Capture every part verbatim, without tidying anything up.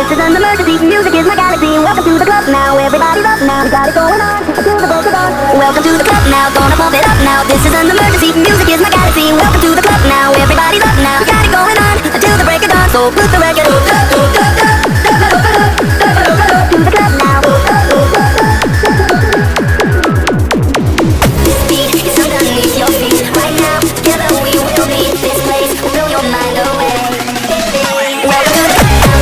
This is an emergency, music is my galaxy. Welcome to the club now, everybody's up now. We got it going on until the break of dawn. Welcome to the club now, gonna pump it up now. This is an emergency, music is my galaxy. Welcome to the club now, everybody's up now. We got it going on until the break of dawn. So put the record up, up, up, up, up, to the club now. This beat is underneath your feet right now. Together we will leave this place. We'll blow your mind away. Welcome to the club now.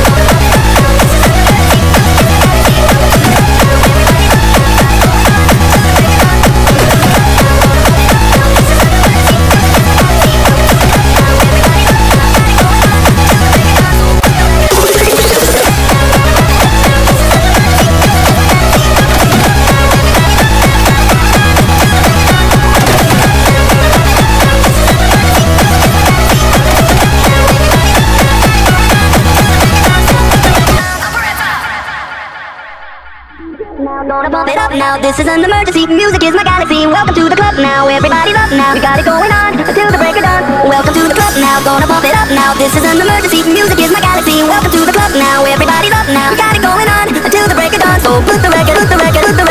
Gonna bump it up now, this is an emergency, music is my galaxy. Welcome to the club now, everybody's up now. We got it going on until the break of dawn. Welcome to the club now, gonna bump it up now. This is an emergency, music is my galaxy. Welcome to the club now, everybody's up now. We got it going on until the break of dawn. So put the record, put the record, put the